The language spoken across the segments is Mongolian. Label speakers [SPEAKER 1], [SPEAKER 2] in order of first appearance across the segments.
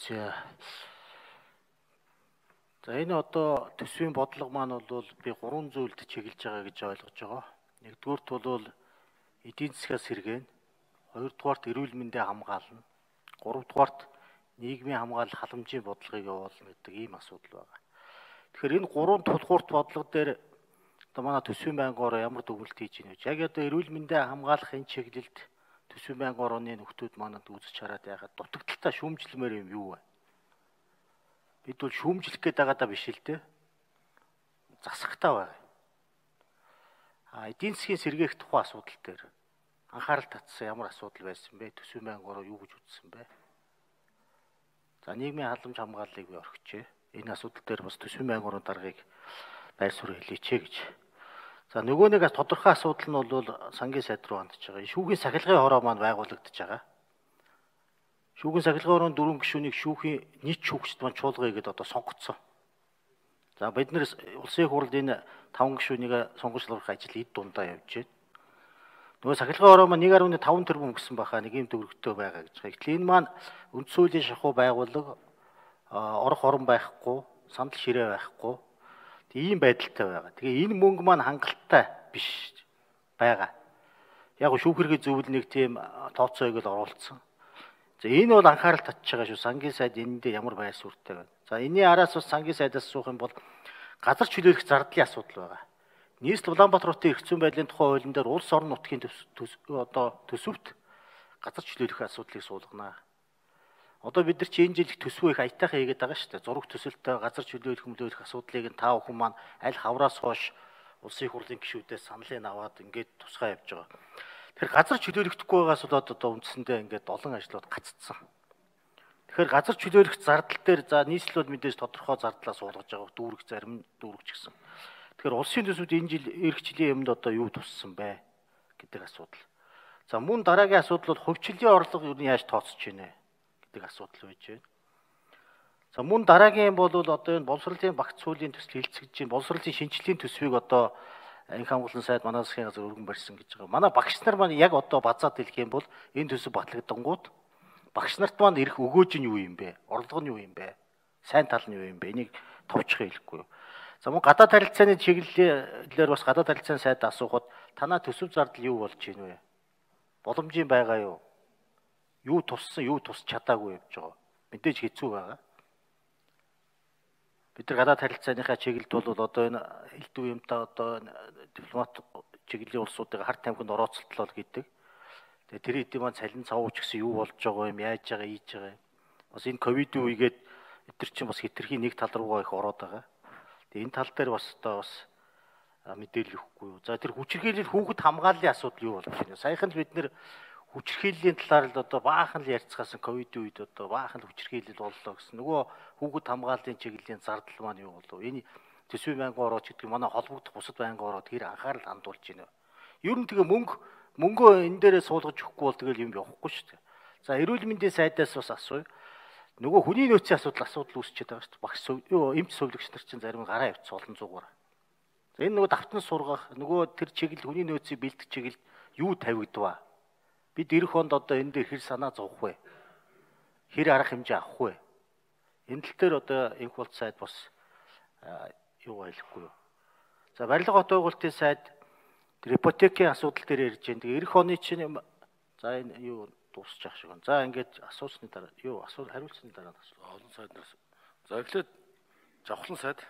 [SPEAKER 1] За энэ одоо төсвийн бодлого маань бол би 3 зүйлд чиглэж байгаа гэж ойлгож байгаа. Нэгдүгüүрт бол эдийн засгаас сэргээн, хоёрдугаарт эрүүл мэндийг хамгаална, гуравдугаарт нийгмийн хамгаалал халамжийн бодлогыг явуулна гэдэг ийм асуудал байгаа. Тэгэхээр энэ 3 тулгуурт бодлого дээр одоо манай төсвийн байнгын ороо ямар дүгнэлт хийж ийнэ вэ? Яг одоо эрүүл мэндийг хамгаалах энэ чиглэлд төсвийн байнгын орооны нөхдүүд манад үзэж хараад ягаад дутагдaltaа шүүмжлэмээр юм юу вэ? Бид бол шүүмжлэх гээд байгаадаа биш л дээ. Засахтаа байна. Эдийн засгийн сэргээх тухай асуудал дээр анхаарал татсан ямар асуудал байсан бэ? Төсвийн байнгын ороо юу гэж үзсэн бэ? За нийгмийн халамж хамгааллыг би орхижээ. Энэ асуудал дээр бас төсвийн байнгын орон даргаыг байр суурь хэлээч гэж. За нөгөө нэг тодорхой асуудал нь бол сангийн сайд руу хандж байгаа. Шүүхийн сахилгын хороо маань байгуулагдаж байгаа. Шүүхийн сахилгын хорооны 4 гишүүнийг шүүхийн нийт шүүгчд маань чуулгая гэдээ одоо сонгоцсон. За бид нэр улсын их хурлд энэ 5 гишүүнийг сонгочлох ажил эд дундаа явж байна. Нөгөө сахилгын хороо маань 1.5 тэрбум өгсөн баха нэг юм төгрөгтэй байгаа гэж байгаа. Гэтэл энэ маань үнд суулийн шахуу байгууллага орох орон байхгүй, сандал ширээ байхгүй. Ийм байдалтай байгаа. Тэгээ энэ мөнгө маань хангалттай биш байгаа. Яг шүүх хэргийн зөвлөл нэг тийм тооцоог л оруулсан. За энэ бол анхаарал татж байгаа шүү. Сангийн сайд энэ дээр ямар байр суурьтай байна. За энэний араас бас сангийн сайдаас асуух юм бол газар чөлөөлөх зардлын асуудал байгаа. Нийслэл Улаанбаатар хотын эрх зүйн байдлын тухай хуулийн дээр улс орон нутгийн төсөвт газар чөлөөлөх асуудлыг суулгана. Одоо бид нар чи энэ жил төсвөө их аятайхан хийгээд байгаа шүү дээ. Зураг төсөлтөй газар чөлөөлөх мөлөөлөх асуудлыг та бүхэн маань аль хавраас хойш улсын их хурлын гишүүдээс саналыг аваад ингээд тусгай явж байгаа. Тэгэхээр газар чөлөөлөгдөхгүй байгаас болоод одоо үндсэндээ ингээд олон ажлууд гаццсан. Тэгэхээр газар чөлөөлөх зардал дээр за нийслэл бол мэдээж тодорхой зардлаа суулгаж байгаа. Дүүрэг зарим дүүрэгч гэсэн. Тэгэхээр улсын төсөвд энэ жил эх жилийн өмнөд одоо юу туссан бэ гэдэг асуудал. За мөн дараагийн асуудал бол хувьчлалын орлого юу яаж тооцож байна гэдэг асуудал байж байна. За мөн дараагийн бол одоо энэ боловсролын багц суулийн төсөл хилцэж чинь боловсролын шинжилгээний төсвийг одоо анхи хамгаалсан сайд манай засгийн газар өргөн барьсан гэж байгаа. Манай багш нар маань яг одоо базаад хэлэх юм бол энэ төсөв батлагдангууд багш нарт маань ирэх өгөөж нь юу юм бэ? Орлого нь юу юм бэ? Сайн тал нь юу юм бэ? Энийг товчхон хэлэхгүй. За мөн гадаад харилцааны чиглэлээр бас гадаад харилцааны сайд асуухад танаа төсөв зардал юу болж байна вэ? Боломжийн байгаа юу? Юу туссан, юу тусч чадаагүй явж байгаа. Мэдээж хэцүү байгаа. Бид нар гадаад харилцааныхаа чиглэлд бол одоо энэ элдв юмтай одоо дипломат чиглэлийн улсуудыг харт тамхинд орооцолтлол гэдэг. Тэгээ тэр хэдийн маань цалин цавууч гэсэн юу болж байгаа юм, яаж байгаа, ийж байгаа юм. Бас энэ ковидын үегээд эдгээр чинь бас хэтэрхий нэг тал руугаа их ороод байгаа. Тэгээ энэ тал дээр бас одоо бас мэдээлэл өгөхгүй юу. За тэр хүчирхийлэл хүүхэд хамгааллын асуудал юу болж байна? Саяхан л бид нэр хүчирхийллийн талаар л одоо баахан л ярьцгаасан ковидын үед одоо баахан л хүчирхийлэл боллоо гэсэн. Нөгөө хүүхэд хамгааллын чиглэлийн зардал маань юу болов? Энэ төсвийн байнгын орооч гэдэг манай холбогдох бусад байнгын ороод тэр анхаарал хандуулж байна. Ер нь тэгээ мөнгөө энэ дээрээ суулгаж өгөхгүй бол тэгэл юм явахгүй шүү дээ. За эрүүл мэндийн сайдаас бас асууя. Нөгөө хүний нөөцийн асуудал үүсчихэд байгаа шүү дээ. Багш эмч сувлагч нар чинь зарим гараа явц олон зуугаар. За энэ нөгөө давтан сургах нөгөө тэр чиглэл хүний нөөцийн бэлтгэх чиглэл юу тавигдваа? Бид эх хонд одоо энэ дээр хэр санаа зовх вэ? Хэр арга хэмжээ авах вэ? Энэ тал дээр одоо энх болт сайд бас юу ойлгохгүй юу? За барилга хот байгуулалтын сайд тэр ипотекийн асуудал дээр ярьж байна. Тэгээ эх оны чинь за энэ юу дуусчих шиг байна. За ингээд асуусны дараа юу хариулсны дараа олон сайднаас. За эхлээд Жавхлан сайд.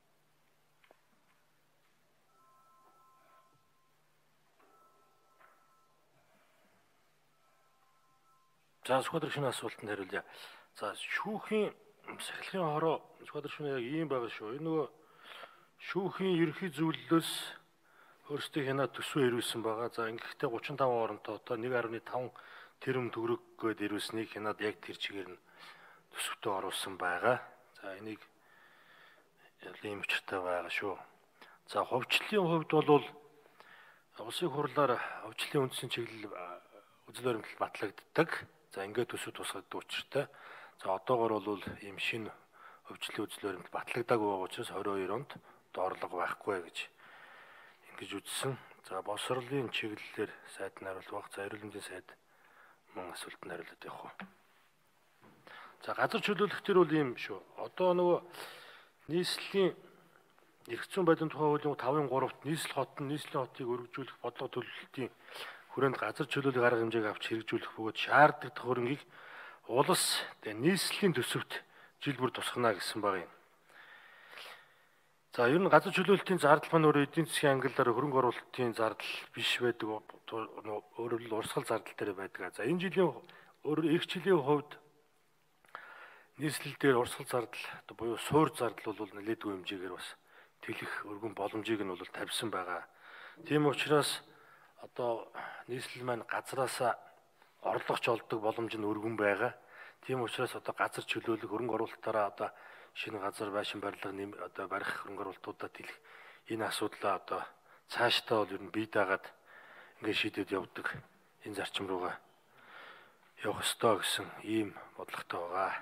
[SPEAKER 1] За Сүхбаатар шөнийн асуултанд хариулъя. За шүүхийн сахилгын хороо Сүхбаатар шөнийн яг ийм байгаа шүү. Энэ нөгөө шүүхийн ерөнхий зөвлөлөөс өөрсдөө хянаад төсвөө ирүүлсэн байгаа. За ингэхдээ 35 оронтой одоо 1.5 тэрбум төгрөг гээд ирүүлснийг хянаад яг тэр чигээр нь төсөвтөө оруулсан байгаа. За энийг ийм учиртай байгаа шүү. За хувьчлалын хувьд бол улсын хурлаар хувьчлалын үндсэн чиглэл үзэл баримтлал батлагддаг. За ингээд төсөв тусгагддаг учиртай. За одоогор бол ийм шинэ хувьчлалын үзэл баримтлал батлагдаагүй байгаа учраас 22 онд доорлого байхгүй гэж ингэж үзсэн. За боловсролын чиглэлээр сайд нь хариулах. За эрүүл мэндийн сайд мөн асуултанд хариулаад явах уу.
[SPEAKER 2] За газар чөлөөлөх төр бол ийм шүү. Одоо нөгөө нийслэлийн эрх зүйн байдлын тухай хуулийн 5-3-т нийслэл хотыг өргөжүүлэх бодлого төлөвлөлтийн хүрээнд газар чөлөөлөх арга хэмжээг авч хэрэгжүүлэх бөгөөд шаардлагатай хөрөнгийг улс нийслэлийн төсөвт жил бүр тусгана гэсэн баг юм. За ер нь газар чөлөөлтийн зардал маань өөрөө эдийн засгийн ангиллаар хөрөнгө оруулалтын зардал биш байдаг. Өөрөөр хэлбэл урсгал зардал дээр байдаг. За энэ жилийн эх жилийн хувьд нийслэл дээр урсгал зардал буюу суур зардал бол нэлээдгүй хэмжээгээр бас тэлэх өргөн боломжийг нь бол тавьсан байгаа. Тийм учраас одоо нийслэл маань газараасаа орлогч олдог боломж нь өргөн байгаа. Тийм учраас одоо газар чөлөөлөх хөрөнгө оруулалтаараа одоо шинэ газар байшин барилга одоо барих хөрөнгө оруулалтуудад тэлэх энэ асуудлаа одоо цаашдаа бол ер нь бий дагаад ингээд шийдээд явдаг энэ зарчим руугаа явах ёстой гэсэн ийм бодлоготой байгаа.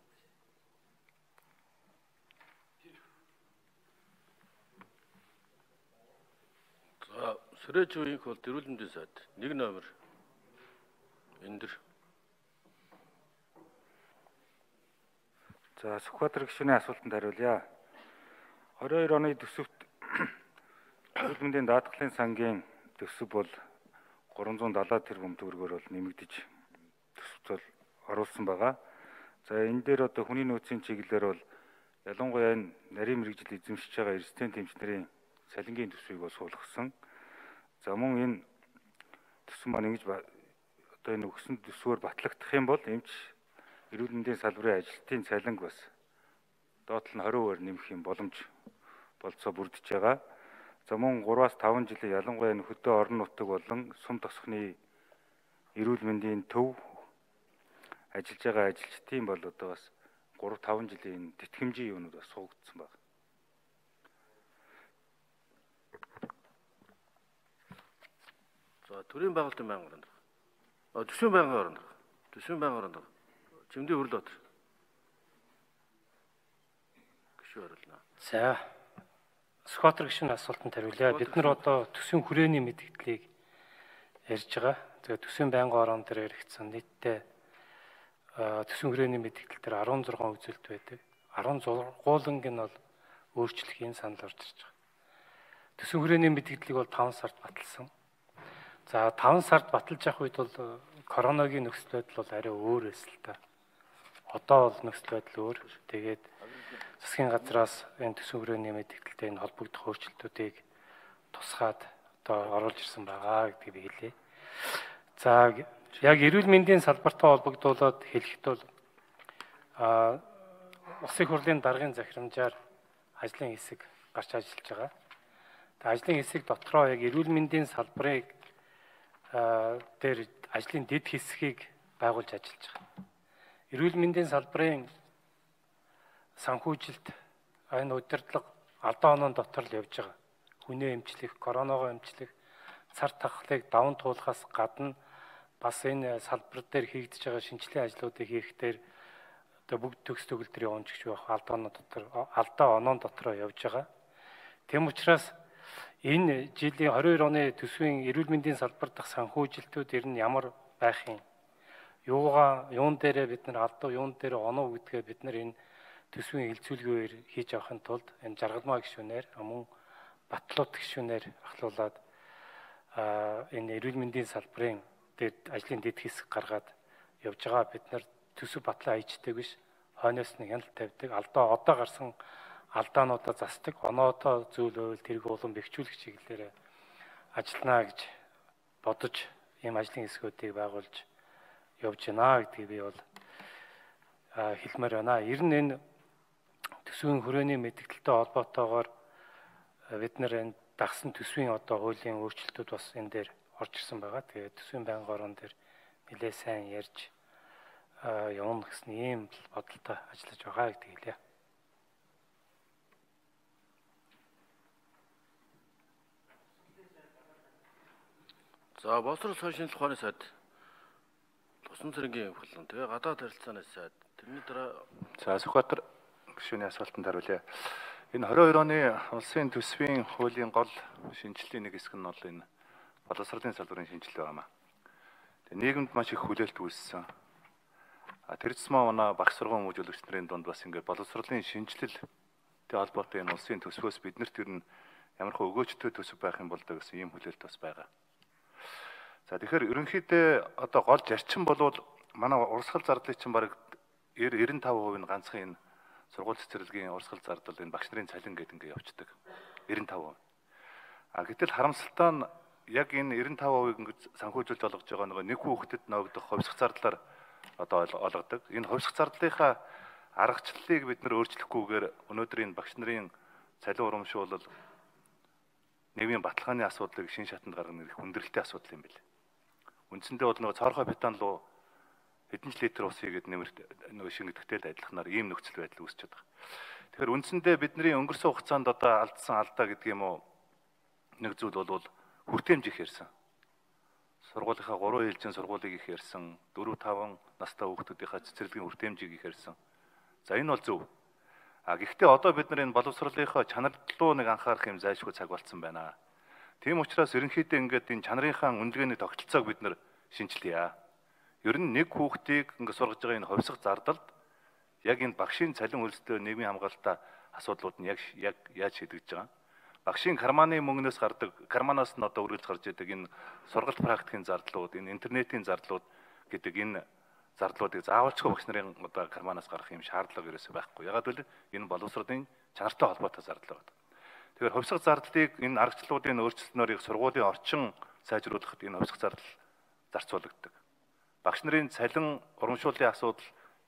[SPEAKER 3] Сүрэж үеийнх бол эрүүл мэндийн сайд 1 номер энэ дэр.
[SPEAKER 4] За Сүхбаатар гишүүний асуултанд хариулъя. 22 оны төсөвт эрүүл мэндийн даатгалын сангийн төсөв бол 370 тэрбум төгрөгөөр бол нэмэгдэж төсөвт бол оруулсан байгаа. За энэ дээр одоо хүний нөөцийн чиглэлээр бол ялангуяа энэ нарийн мэрэгжил эзэмшиж байгаа эрсдлийн тэмч нарын салингийн төсвийг бол суулгасан. За мөн энэ төсөв маань ингэж одоо энэ өгсөн төсвөөр батлагдах юм бол эмч эрүүл мэндийн салбарын ажилтны цалинг бас доотлол нь 20% нэмэх юм боломж болцоо бүрдэж байгаа. За мөн 3-5 жилийн ялангуяа энэ хөдөө орон нутаг болон сум тосгоны эрүүл мэндийн төв ажиллаж байгаа ажилчдын бол одоо бас 3-5 жилийн тэтгэмжийн юунууд бас суугдсан байна.
[SPEAKER 3] За төрийн байгуулалтын байнгын орон. Төсвийн байнгын орон. Төсвийн байнгын орон. Чимдээ хөрөл дотор. Гişүү хариулна.
[SPEAKER 5] За Сүхбаатар гишүүний асуултанд хариулъя. Бид нар одоо төсвийн хүрээний мэдээллийг ярьж байгаа. Тэгээ төсвийн байнгын орон дээр яригдсан нийтдээ төсвийн хүрээний мэдээлэл дээр 16 үзүүлэлт байдаг. 16-ууланг нь бол өөрчлөхийн санал орж ирж байгаа. Төсвийн хүрээний мэдээллийг бол 5 сард баталсан. За 5 сард баталж явах үед бол коронавигийн нөхцөл байдал бол арай өөр байсан л та. Одоо бол нөхцөл байдал өөр. Тэгээд засгийн газраас энэ төсвийн хүрээний мэдээлэлтэй энэ холбогдох өөрчлөлтүүдийг тусгаад одоо оруулж ирсэн байгаа гэдгийг би хэлье. За яг эрүүл мэндийн салбартай холбогдуулаад хэлэхэд бол Улсын их хурлын даргын захирамжаар ажлын хэсэг гарч ажиллаж байгаа. Тэгээд ажлын хэсэг дотроо яг эрүүл мэндийн салбарыг дээр ажлын дэд хэсгийг байгуулж ажиллаж байгаа. Эрүүл мэндийн салбарын санхүүжилт энэ удирдлага алдаа оноо дотор л явж байгаа. Хүнээ эмчлэх, коронавигоо эмчлэх, цар тахлыг даван туулахаас гадна бас энэ салбар дээр хийгдэж байгаа шинжилгээ ажлуудыг хийхдээ одоо бүгд төгс төгөлдөр явж гэх байх алдаа оноо дотор явж байгаа. Тэм учраас энэ жилийн 22 оны төсвийн эрүүл мэндийн салбар дахь санхүүжилтүүд ер нь ямар байх юм? Юун дээрээ бид нар алдаа, юун дээрээ оноо гэдгээ бид нар энэ төсвийн хилцүүлгээр хийж авахын тулд энэ жаргалмаа гишүүнээр мөн Батлууд гишүүнээр ахлуулад энэ эрүүл мэндийн салбарын ажлын дэд хэсэг гаргаад явж байгаа. Бид нар төсөв батлаа хийждэг биш, хойноос нь хяналт тавьдаг, алдаа одоо гарсан алдаануудаа засдаг, оноодоо зөвлөөл тэрэг улам бэхжүүлэх чиглэлээр ажиллана гэж бодож ийм ажлын хэсгүүдийг байгуулж явж байна гэдгийг би бол хэлмээр байна. Ер нь энэ төсвийн хүрээний мэдээлэлтэй холбоотойгоор бид нар энэ дагсан төсвийн одоо хуулийн өөрчлөлтүүд бас энэ дээр орж ирсэн байгаа. Тэгээд төсвийн байнгын орон дээр нэлээ сайн ярьж явна гэсэн ийм бодолтой ажиллаж байгаа гэдгийг хэлье.
[SPEAKER 3] За боловсрол соёлын ухааны сайд Тусан цэргийн хөлн тэгээ гадаад харилцааны сайд тэрний дараа
[SPEAKER 6] за Сүхбаатар гишүүний асуултанд хариулъя. Энэ 22 оны улсын төсвийн хуулийн гол шинжилгээний нэг хэсэг нь бол энэ боловсролын салбарын шинжилгээ байна. Тэгээ нийгэмд маш их хүлээлт үүссэн. тэрцмаа манай багш сургууль хүмүүжүүлэгч нарын дунд бас ингээд боловсролын шинжилэлтэй холбоотой энэ улсын төсвөөс биднэрт ер нь ямархаа өгөөжтэй төсөв байх юм бол гэсэн ийм хүлээлт бас байгаа. За тэгэхээр ерөнхийдөө одоо гол зарчим бол манай урсгал зардлын чинь бараг 95% нь ганцхан энэ сургууль цэцэрлэгийн урсгал зардал энэ багш нарын цалин гэдэг ингээд явцдаг. 95%. Гэтэл харамсалтай нь яг энэ 95%-ийг ингээд санхүүжүүлж олгож байгаа нөгөө нэг хүүхдэд ногдох хувьсах зардлаар одоо олгодог. Энэ хувьсах зардлынхаа аргачлалыг бид нэр өөрчлөхгүйгээр өнөөдрийн багш нарын цалин урамшуулал нийгмийн баталгааны асуудлыг шин шатанд гаргах нэг хүндрэлтэй асуудал юм билээ. Үндсэндээ бол нөгөө цорхой бетон руу хэдэн ч литр ус хийгээд нэмэрт нөгөө шингэдэгтэй л адилханаар ийм нөхцөл байдал үүсчихэд байгаа. Тэгэхээр үндсэндээ бидний өнгөрсөн хугацаанд одоо алдсан алдаа гэдэг юм уу нэг зүйл бол хүртээмж их ярьсан. Сургуулийнхаа 3 ээлжийн сургуулийг их ярьсан, 4 5 настай хүүхдүүдийнхаа цэцэрлэгийн хүртээмжийг их ярьсан. За энэ бол зөв. Гэхдээ одоо бид нар энэ боловсролынхоо чанар руу нэг анхаарах юм зайлшгүй цаг болсон байна. Тийм учраас ерөнхийдөө ингээд энэ чанарынхаа үнэлгээний тогтолцоог бид нар шинжилье. Ер нь нэг хүүхдийг ингээд сургаж байгаа энэ хувьсах зардалд яг энэ багшийн цалин хөлстэй нийгмийн хамгаалалтаа асуудлууд нь яг яаж шийдэгдэж байгаа. Багшийн карманы мөнгнөөс гардаг, карманаас нь одоо үргэлж гарч идэг энэ сургалт практикийн зардлууд, энэ интернетийн зардлууд гэдэг энэ зардлуудыг заавалчгүй багш нарын одоо карманаас гарах юм шаардлага ерөөсөй байхгүй. Ягаад гэвэл энэ боловсролын чанартай холбоотой зардал байна. Тэгэхээр хувьсах зардлыг энэ аргачлалуудын өөрчлөлтөөр сургуулийн орчин сайжруулахад энэ хувьсах зардал зарцуулагддаг. Багш нарын цалин урамшууллын асуудал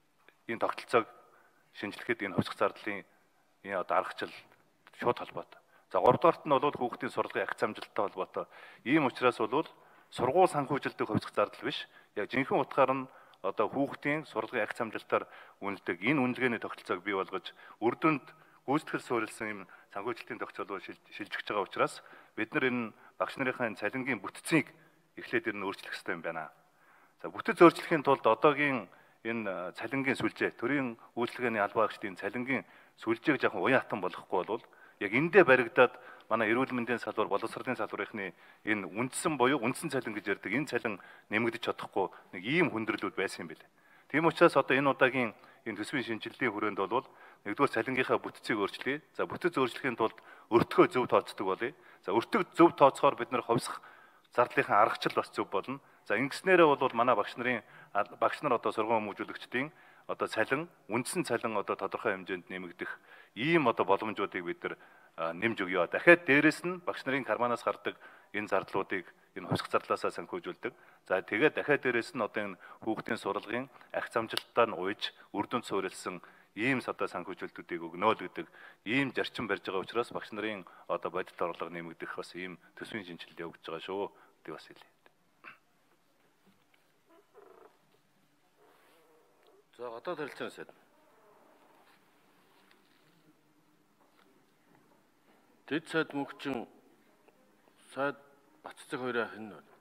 [SPEAKER 6] энэ тогтолцоог шинжлэхэд энэ хувьсах зардлын энэ одоо аргачлал шууд холбоотой. За 3 дугаарт нь бол хүүхдийн сургалтын агц амжилттай холбоотой. Ийм учраас бол сургууль санхүүжилтийг хувьсах зардал биш. Яг жинхэнэ утгаар нь одоо хүүхдийн сургалтын агц амжилтаар үнэлдэг энэ үнэлгээний тогтолцоог бий болгож үр дүнд гүйцэтгэл суурилсан юм санхүүжилтийн тогтцоолоор шилжиж байгаа учраас бид нар энэ багш нарын цалингийн бүтцийг эхлээд өөрчлөх хэрэгтэй юм байна. За бүтэц өөрчлөхийн тулд одоогийн энэ цалингийн сүлжээ, төрийн үйлчлэгээний албаа агчдын цалингийн сүлжээг жоохон уян хатан болгохгүй бол яг эндээ баригдаад манай эрүүл мэндийн салбар, боловсролын салбарынхны энэ үндсэн буюу үндсэн цалин гэж ярьдаг энэ цалин нэмэгдэж чадахгүй нэг ийм хүндрэлүүд байсан юм билээ. Тийм учраас одоо энэ удаагийн энэ төсвийн шинжилгээний хүрээнд бол нэгдүгээр цалингийнхаа бүтцийг өөрчлөе. За бүтэц өөрчлөхийн тулд өртгөө зөв тооцдог болъё. За өртөг зөв тооцохоор бид нар хувьсах зардлынхаа аргачлал бас зөв болно. За ингэснээрээ бол манай багш нар одоо сургууль хүмүүжүүлэгчдийн одоо цалин, үндсэн цалин одоо тодорхой хэмжээнд нэмэгдэх ийм одоо боломжуудыг бид нар нэмж өгье. Дахиад дээрэс нь багш нарын карманаас гардаг энэ зардлуудыг энэ хувьсах зардлаасаа санхүүжүүлдэг. За тэгээд дахиад дээрэс нь одоо энэ хүүхдийн сургалтын агц амжилттай нь уйж үр дүнд суурилсан ийм одоо санхүүжүүлэлтүүдийг өгнө л гэдэг ийм зарчим барьж байгаа учраас багш нарын одоо бодит орлого нэмэгдэх бас ийм төсвийн шинжилгээ өгж байгаа шүү. Тэг бас хэлье.
[SPEAKER 3] За гадаад харилцааны сайд. Дэд сайд мөнхчин сайд Баццэг хоёроо хэн вэ?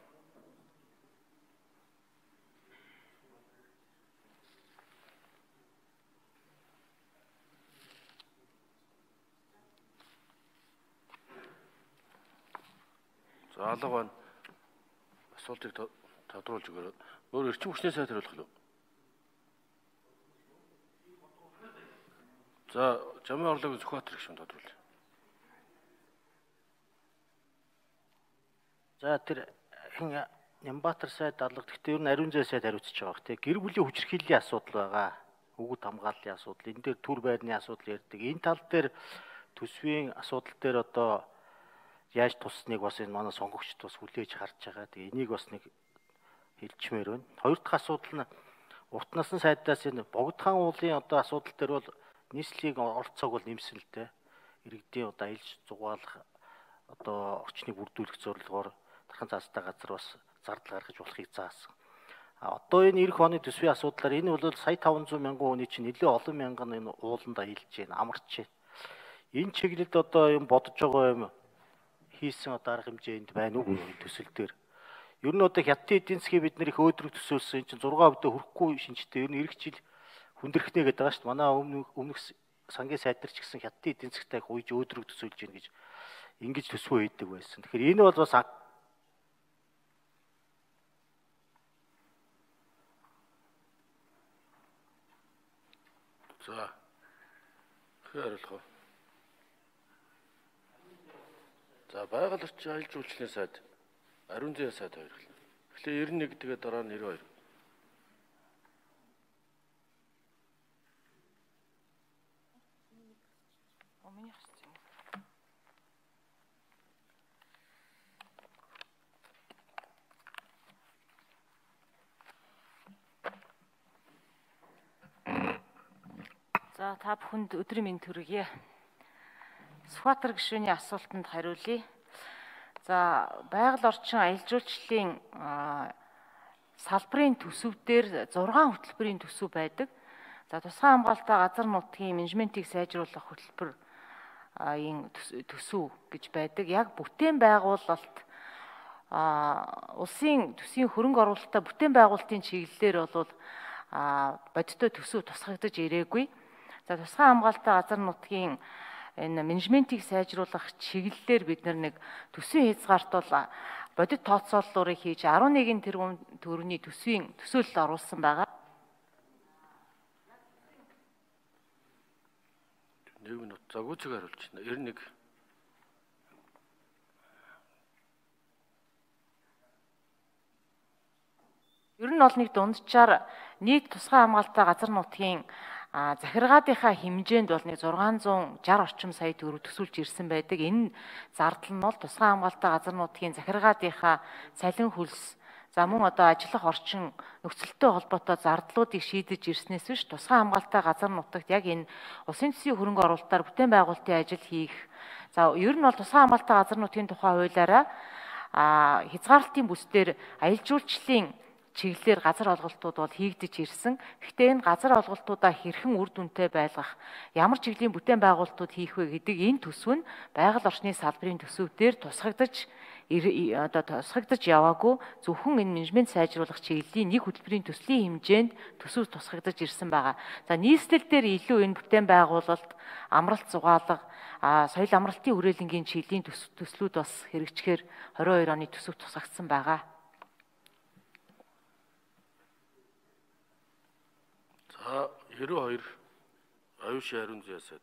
[SPEAKER 3] За алга байна. Асуултыг тодруулж өгөөрэй. Өөр эрчим хүчний сайд хариулах уу? За, жамын орлогын Сүхбаатар гишүүн тодруулъя.
[SPEAKER 1] За тэр Нямбатар сайд алга. Гэхдээ ер нь ариун зай сайд хариуцж байгаа бох. Тэг гэр бүлийн хүчирхийллийн асуудал байгаа. Өгд хамгааллын асуудал. Энэ дээр төр байрны асуудал ярьдаг. Энэ тал дээр төсвийн асуудал дээр одоо яаж тусныг бас энэ манай сонгогчд бас хүлээж харж байгаа. Тэгээ энийг бас нэг хэлчмээр байна. Хоёр дахь асуудал нь урт насны сайдаас энэ богдхан уулын одоо асуудал дээр бол нийслэлийн оролцоог бол нэмсэн л дээ. Иргэдийн одоо аялж зугаалах одоо орчныг бүрдүүлэх зорилгоор дархан цаастай газар бас зардал гаргаж болохыг заасан. Одоо энэ эх оны төсвийн асуудлаар энэ бол сая 500 мянган хүний чинь нэлээд олон мянган энэ ууландаа хилж байна, амарч байна. Энэ чиглэлд одоо юм бодож байгаа юм хийсэн одоо арга хэмжээнд байна уу төсөл дээр. Ер нь одоо хятадын эдийн засгийг бид нэр их өөдрөг төсөөлсөн. Энэ чинь 6% хүрэхгүй шинжтэй. Ер нь эх жил хүндрэхнэ гэдэг байгаа шүү дээ. Манай өмнөх сангийн сайдар ч гэсэн хятадын эдийн засгтай уйж өөдрөг төсөөлж гин гэж ингэж төсвөө хийдэг байсан. Тэгэхээр энэ бол бас
[SPEAKER 3] За. Хариулах уу. За, байгаль орчин аялал жуулчлалын сайд, ариун зээн сайд хоёр. Тэгэхээр 91 тэгээд дараа нь 92.
[SPEAKER 7] За та бүхэнд өдрийн мэнд хүргье. Сүхбаатар гишүүний асуултанд хариулъя. За байгаль орчин аялал жуулчлалын салбарын төсөвдөр 6 хөтөлбөрийн төсөв байдаг. За тусгай хамгаалалтаа газар нутгийн менежментийг сайжруулах хөтөлбөр төсөв гэж байдаг. Яг бүтээн байгуулалт улсын төсвийн хөрөнгө оруулалтаа бүтээн байгуулалтын чиглэлээр бол бодиттой төсөв тусгагдаж ирээгүй. За тусгай хамгаалалтаа газар нутгийн энэ менежментийг сайжруулах чиглэлээр бид нэг төсвийн хязгаарт бол бодит тооцооллуудыг хийж 11 тэрбум төгрөгийн төсвийн төсөөлөлд оруулсан байгаа.
[SPEAKER 3] 1 минут. За гүйцэг хариулж байна. 91.
[SPEAKER 7] Ер нь бол нэг дунджаар нийт тусгай хамгаалалтаа газар нутгийн захиргаадынхаа хэмжээнд бол нэг 660 орчим сая төгрөг төсүүлж ирсэн байдаг. Энэ зардал нь бол тусгай хамгаалалтаа газар нутгийн захиргаадынхаа цалин хөлс, за мөн одоо ажиллах орчин нөхцөлтэй холбоотой зардлуудыг шийдэж ирснээс биш тусгай хамгаалалтаа газар нутагт яг энэ улсын төсвийн хөрөнгө оруулалтаар бүтээн байгуулалтын ажил хийх. За ер нь бол тусгай хамгаалалтаа газар нутгийн тухай хуулиараа хязгаарлалтын бүсдээр аялал жуулчлалын чиглэлээр газар олголтууд бол хийгдэж ирсэн. Гэхдээ энэ газар олголтуудаа хэрхэн үр дүнтэй байлгах, ямар чиглэлийн бүтээн байгуулалтууд хийх вэ гэдэг энэ төсөв нь байгаль орчны салбарын төсөвдөр тусгагдаж яваагүй. Зөвхөн энэ менежмент сайжруулах чиглэлийн нэг хөтөлбөрийн төслийн хэмжээнд төсөв тусгагдаж ирсэн байгаа. За нийслэл дээр илүү энэ бүтээн байгуулалт, амралт зугаалга, соёл амралтын хүрээлэнгийн чиглэлийн төслүүд бас хэрэгжихээр 22 оны төсөв тусгагдсан байгаа.
[SPEAKER 3] За 92 аюушийн ариун зээн сайд.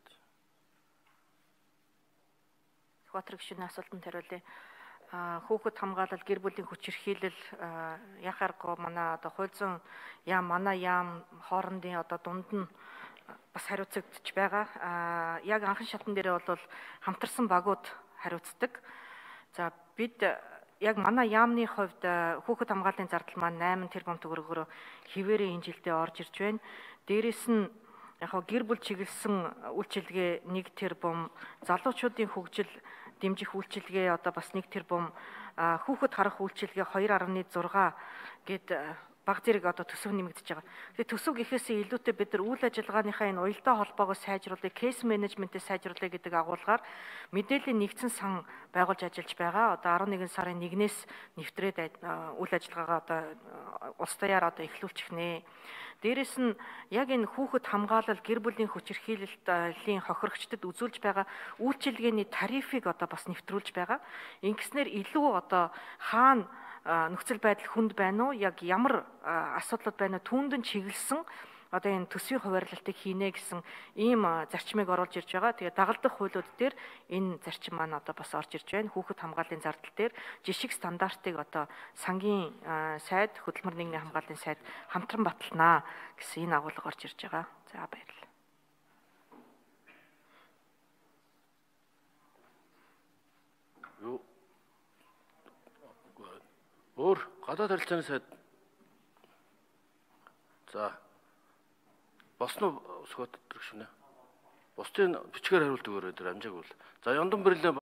[SPEAKER 8] Сүхбаатар гишүүний асуултанд хариулъя. Хүүхэд хамгаалал, гэр бүлийн хүчирхийлэл яхааргүй манай одоо хууль зүйн яам, манай яам хоорондын одоо дунд нь бас хариуцагдж байгаа. Яг анхан шатн дээр бол хамтарсан багууд хариуцдаг. За бид яг манай яамны хувьд хүүхэд хамгааллын зардал маань 8 тэрбум төгрөгөөр хിവэрээ энэ жилдээ орж ирж байна. Дээрээс нь яг гэр бүл чиглэсэн үйлчилгээ 1 тэрбум, залуучуудын хөгжил дэмжих үйлчилгээ одоо бас 1 тэрбум, хүүхэд харах үйлчилгээ 2.6 гэд баг зэрэг одоо төсөв нэмэгдэж байгаа. Тэгээ төсөв гэхээсээ илүүтэй бид нар үйл ажиллагааныхаа энэ уялдаа холбоогоо сайжруулах, кейс менежментээ сайжруулах гэдэг агуулгаар мэдээллийн нэгдсэн сан байгуулж ажиллаж байгаа. Одоо 11 сарын 1-ээс нэвтрээд үйл ажиллагаагаа одоо улс даяар одоо эхлүүлчих нэ. Дээрээс нь яг энэ хүүхэд хамгаалал, гэр бүлийн хүчирхийллийн хохирогчдод үзүүлж байгаа үйлчилгээний тарифыг одоо бас нэвтрүүлж байгаа. Ингэснээр илүү одоо хаана нөхцөл байдал хүнд байна уу, яг ямар асуудлууд байна уу, түүнд нь чиглэсэн одоо энэ төсвийн хуваарлалтыг хийнэ гэсэн ийм зарчмыг оруулж ирж байгаа. Тэгээ дагалдах хуулиуд дээр энэ зарчим маань одоо бас орж ирж байна. Хүүхэд хамгааллын зардал дээр жишг стандартыг одоо сангийн сайд, хөдөлмөр нийгмийн хамгааллын сайд хамтран баталнаа гэсэн энэ агуулга орж ирж байгаа. За баярлалаа.
[SPEAKER 3] Өөр гадаад харилцааны сайд. За. Босно Сүхбаатар гишүүнэ. Бусдын бичгээр хариулт өгөөрэй дээр амжааг бол. За Яндон Бэрлээ